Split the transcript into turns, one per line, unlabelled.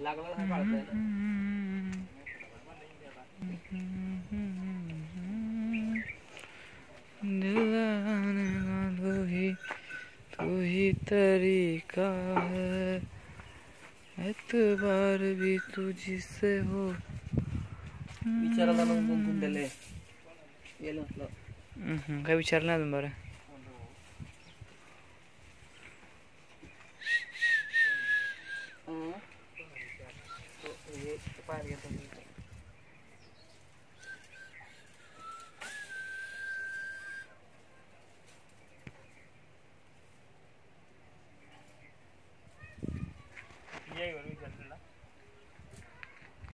लागला नाही काढताय ना.
दिल लगाने का तू ही तरीका है, एतबार भी तुझसे हो.
विचारायला मग दोन दिले गेलं म्हटलं.
काय विचारलं ना अजून बरं.
हे पाय घेतो